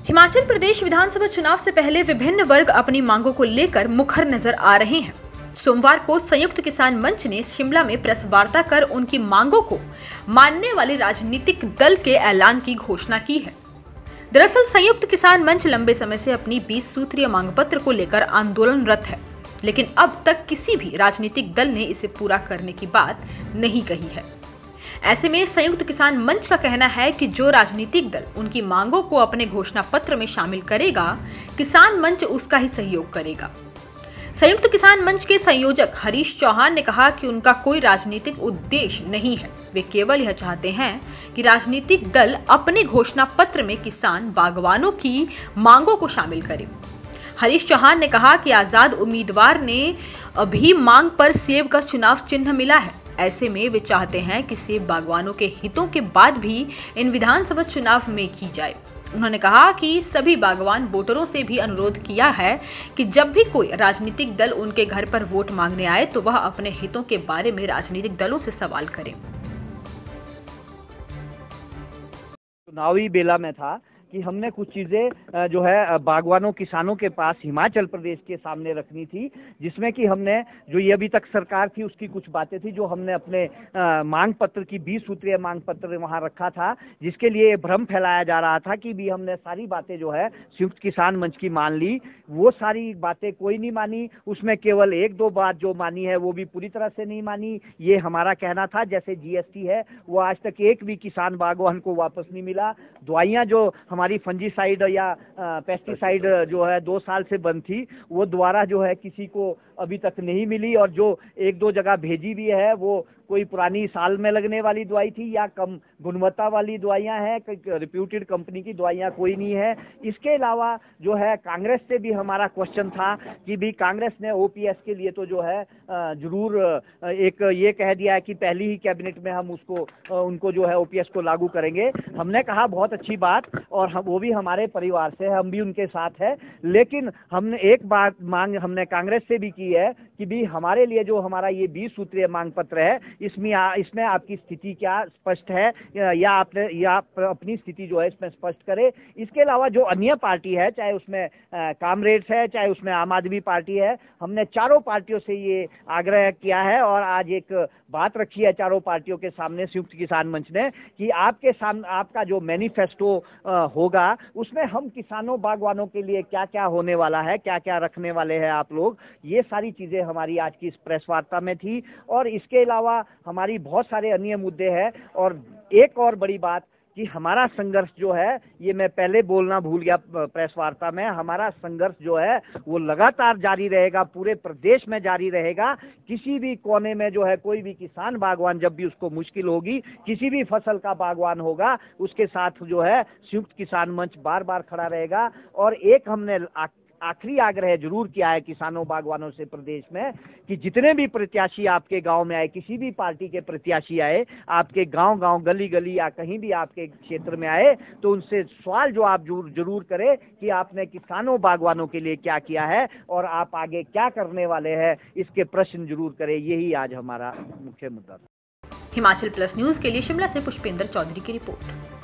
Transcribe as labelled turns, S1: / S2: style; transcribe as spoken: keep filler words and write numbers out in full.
S1: हिमाचल प्रदेश विधानसभा चुनाव से पहले विभिन्न वर्ग अपनी मांगों को लेकर मुखर नजर आ रहे हैं। सोमवार को संयुक्त किसान मंच ने शिमला में प्रेस वार्ता कर उनकी मांगों को मानने वाले राजनीतिक दल के ऐलान की घोषणा की है। दरअसल संयुक्त किसान मंच लंबे समय से अपनी बीस सूत्रीय मांग पत्र को लेकर आंदोलनरत है, लेकिन अब तक किसी भी राजनीतिक दल ने इसे पूरा करने की बात नहीं कही है। ऐसे में संयुक्त किसान मंच का कहना है कि जो राजनीतिक दल उनकी मांगों को अपने घोषणा पत्र में शामिल करेगा, किसान मंच उसका ही सहयोग करेगा। संयुक्त किसान मंच के संयोजक हरीश चौहान ने कहा कि उनका कोई राजनीतिक उद्देश्य नहीं है, वे केवल यह चाहते हैं कि राजनीतिक दल अपने घोषणा पत्र में किसान बागवानों की मांगों को शामिल करें। हरीश चौहान ने कहा कि आजाद उम्मीदवार ने अभी मांग पर सेब का चुनाव चिन्ह मिला है, ऐसे में वे चाहते हैं कि सेब बागवानों के हितों के बाद भी इन विधानसभा चुनाव में की जाए। उन्होंने कहा कि सभी बागवान वोटरों से भी अनुरोध किया है कि जब भी कोई राजनीतिक दल उनके घर पर वोट मांगने आए तो वह अपने हितों के बारे में राजनीतिक दलों से सवाल करें।
S2: चुनावी बेला में था कि हमने कुछ चीजें जो है बागवानों किसानों के पास हिमाचल प्रदेश के सामने रखनी थी, जिसमें कि हमने जो ये अभी तक सरकार थी उसकी कुछ बातें थी जो हमने अपने मांग पत्र की बीस सूत्रीय मांग पत्र वहां रखा था, जिसके लिए भ्रम फैलाया जा रहा था कि भी हमने सारी बातें जो है संयुक्त किसान मंच की मान ली। वो सारी बातें कोई नहीं मानी, उसमें केवल एक दो बात जो मानी है वो भी पूरी तरह से नहीं मानी, ये हमारा कहना था। जैसे जीएसटी है वो आज तक एक भी किसान बागवान को वापस नहीं मिला। दवाइयां जो हमारी फंजीसाइड या पेस्टिसाइड जो है दो साल से बंद थी, वो दोबारा जो है किसी को अभी तक नहीं मिली, और जो एक दो जगह भेजी भी है वो कोई पुरानी साल में लगने वाली दवाई थी या कम गुणवत्ता वाली दवाइयां हैं, रिप्यूटेड कंपनी की दवाइयां कोई नहीं है। इसके अलावा जो है कांग्रेस से भी हमारा क्वेश्चन था कि भी कांग्रेस ने ओपीएस के लिए तो जो है जरूर एक ये कह दिया है कि पहली ही कैबिनेट में हम उसको उनको जो है ओपीएस को लागू करेंगे। हमने कहा बहुत अच्छी बात, और हम वो भी हमारे परिवार से, हम भी उनके साथ है, लेकिन हमने एक बात मांग हमने कांग्रेस से भी की है कि भी हमारे लिए जो हमारा ये बीस सूत्रीय मांग पत्र है इसमें इसमें आपकी स्थिति क्या स्पष्ट है, या आपने या अपनी स्थिति जो है इसमें स्पष्ट करे। इसके अलावा जो अन्य पार्टी है, चाहे उसमें कामरेड्स है चाहे उसमें आम आदमी पार्टी है, हमने चारों पार्टियों से ये आग्रह किया है और आज एक बात रखी है चारों पार्टियों के सामने संयुक्त किसान मंच ने कि आपके सामने आपका जो मैनिफेस्टो होगा उसमें हम किसानों बागवानों के लिए क्या क्या होने वाला है, क्या क्या रखने वाले हैं आप लोग, ये सारी चीजें हमारी आज की इस प्रेस वार्ता में थी। और इसके अलावा हमारी बहुत सारे अन्य मुद्दे हैं। और एक और बड़ी बात कि हमारा संघर्ष जो है, ये मैं पहले बोलना भूल गया प्रेस वार्ता में, हमारा संघर्ष जो है वो लगातार जारी रहेगा, पूरे प्रदेश में जारी रहेगा। किसी भी कोने में जो है कोई भी किसान बागवान जब भी उसको मुश्किल होगी, किसी भी फसल का बागवान होगा, उसके साथ जो है संयुक्त किसान मंच बार बार खड़ा रहेगा। और एक हमने आखिरी आग्रह जरूर किया है किसानों बागवानों से प्रदेश में कि जितने भी प्रत्याशी आपके गांव में आए, किसी भी पार्टी के प्रत्याशी आए, आपके गांव गांव गली गली या कहीं भी आपके क्षेत्र में आए, तो उनसे सवाल जो आप जरूर जरूर करें कि आपने किसानों बागवानों के लिए क्या किया है और आप आगे क्या करने वाले हैं, इसके प्रश्न जरूर करें। यही आज हमारा मुख्य मुद्दा था।
S1: हिमाचल प्लस न्यूज के लिए शिमला से पुष्पेंद्र चौधरी की रिपोर्ट।